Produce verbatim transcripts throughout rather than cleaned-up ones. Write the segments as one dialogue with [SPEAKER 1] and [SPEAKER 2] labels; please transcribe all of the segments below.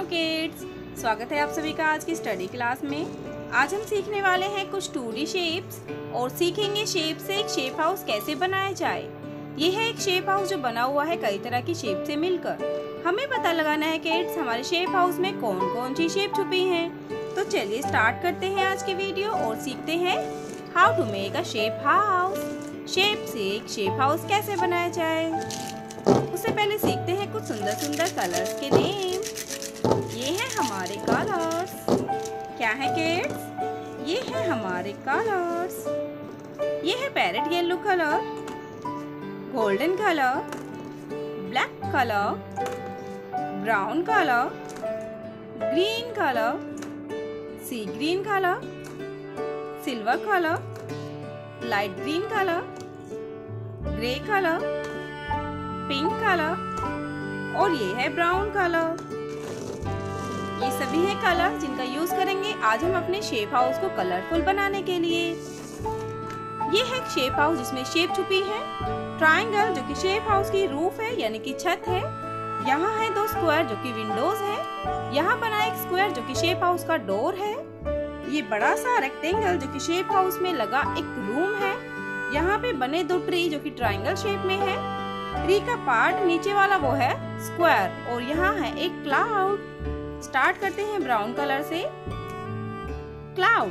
[SPEAKER 1] Kids, स्वागत है आप सभी का आज की स्टडी क्लास में। आज हम सीखने वाले हैं कुछ टू डी शेप्स और सीखेंगे शेप से एक शेप हाउस कैसे बनाया जाए। ये है एक शेप हाउस जो बना हुआ है कई तरह की शेप से मिलकर। हमें पता लगाना है किड्स हमारे शेप हाउस में कौन कौन सी शेप छुपी हैं। तो चलिए स्टार्ट करते हैं आज की वीडियो और सीखते हैं how to make a shape house. Shape से एक शेप हाउस कैसे बनाया जाए। उससे पहले सीखते हैं कुछ सुंदर सुंदर कलर्स के नेम। ये हैं हमारे कलर्स। क्या है किड्स? ये हैं हमारे कलर्स। ये है parrot yellow colour, golden colour, black colour, brown colour, green colour, sea green colour, silver colour, light green colour, grey colour, pink colour और ये है ब्राउन कलर। ये सभी है कलर जिनका यूज करेंगे आज हम अपने शेप हाउस को कलरफुल बनाने के लिए। ये है शेप हाउस जिसमें शेप छुपी है। ट्रायंगल जो कि शेप हाउस की रूफ है यानी कि छत है। यहाँ है दो स्क्वायर जो कि विंडोज है। यहाँ बना एक स्क्वायर जो कि शेप हाउस का डोर है। ये बड़ा सा रेक्टेंगल जो कि शेप हाउस में लगा एक रूम है। यहाँ पे बने दो ट्री जो कि ट्रायंगल शेप में है। ट्री का पार्ट नीचे वाला वो है स्क्वायर और यहाँ है एक क्लाउड। स्टार्ट करते हैं ब्राउन कलर से। क्लाउड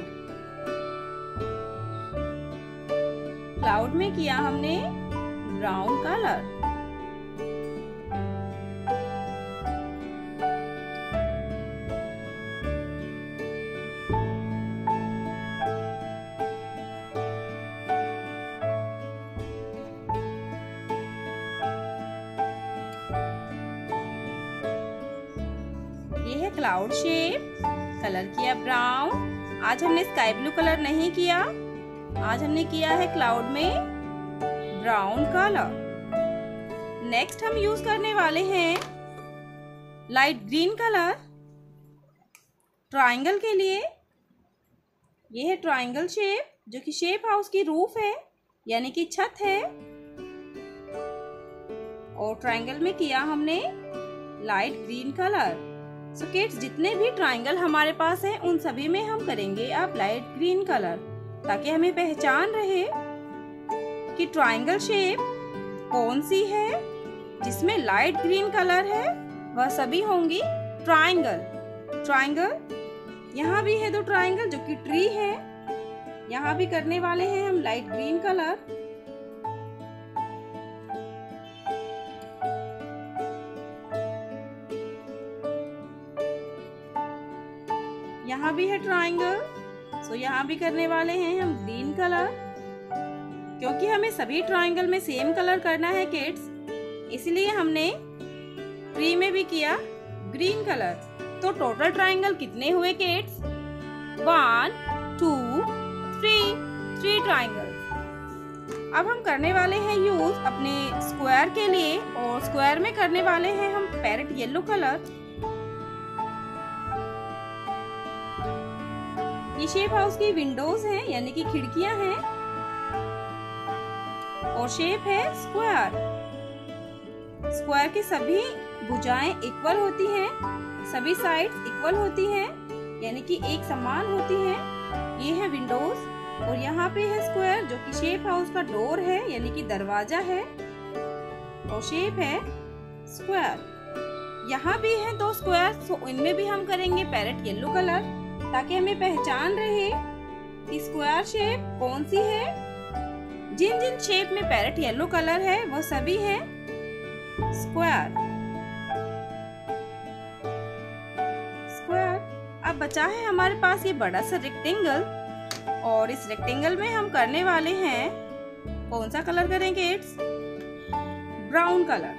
[SPEAKER 1] क्लाउड में किया हमने ब्राउन कलर। ये है क्लाउड शेप, कलर किया ब्राउन। आज हमने स्काई ब्लू कलर नहीं किया, आज हमने किया है क्लाउड में ब्राउन कलर। नेक्स्ट हम यूज करने वाले हैं लाइट ग्रीन कलर ट्रायंगल के लिए। ये है ट्रायंगल शेप जो कि शेप हाउस की रूफ है यानी कि छत है और ट्रायंगल में किया हमने light green colour. So kids जितने भी ट्रायंगल हमारे पास है उन सभी में हम करेंगे आप लाइट ग्रीन कलर ताकि हमें पहचान रहे कि ट्रायंगल शेप कौन सी है जिसमें लाइट ग्रीन कलर है। वह सभी होंगी ट्रायंगल। ट्रायंगल यहाँ भी है दो ट्रायंगल जो कि ट्री है। यहाँ भी करने वाले हैं हम लाइट ग्रीन कलर। यहाँ भी है ट्रायंगल, सो यहाँ भी करने वाले हैं हम ग्रीन कलर। क्योंकि हमें सभी ट्रायंगल में सेम कलर करना है किड्स, इसलिए हमने ट्री में भी किया ग्रीन कलर। तो टोटल ट्रायंगल कितने हुए kids? One two three three triangle. अब हम करने वाले हैं यूज अपने स्क्वायर के लिए और स्क्वायर में करने वाले हैं हम पैरेट येलो कलर। ये शेप हाउस की विंडोज हैं यानी कि खिड़कियां हैं और शेप है स्क्वायर। स्क्वायर की सभी भुजाएं इक्वल होती हैं, सभी साइड्स इक्वल होती हैं यानी कि एक समान होती हैं। ये है विंडोज और यहाँ पे है स्क्वायर जो कि शेप हाउस का डोर है यानी कि दरवाजा है और शेप है स्क्वायर। यहाँ भी है दो स्क्वायर, तो इनमें भी हम करेंगे पैरेट येलो कलर ताकि हमें पहचान रहे कि स्क्वायर शेप कौन सी है। जिन जिन शेप में पैरेट येलो कलर है वो सभी है स्क्वायर। स्क्वायर। अब बचा है हमारे पास ये बड़ा सा रेक्टेंगल और इस रेक्टेंगल में हम करने वाले हैं कौन सा कलर करेंगे किड्स? Brown colour.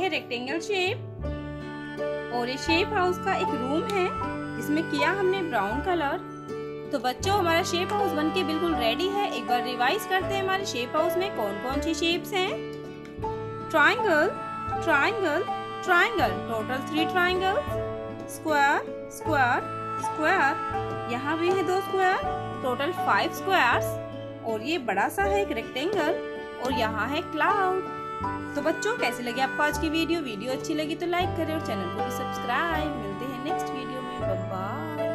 [SPEAKER 1] है रेक्टेंगल शेप और ये शेप हाउस का एक रूम है जिसमें किया हमने ब्राउन कलर। तो बच्चों हमारा शेप हाउस बनके बिल्कुल रेडी है। एक बार रिवाइज करते हैं हमारे शेप हाउस में कौन कौन सी शेप्स हैं। Triangle, triangle, triangle, total three triangle. Square, square, square, यहाँ भी है दो स्क्वायर, टोटल फाइव स्क्वायर्स। और ये बड़ा सा है एक रेक्टेंगल और यहाँ है क्लाउड। तो बच्चों कैसे लगे आपको आज की वीडियो? वीडियो अच्छी लगी तो लाइक करें और चैनल को भी सब्सक्राइब। मिलते हैं नेक्स्ट वीडियो में। Bye bye.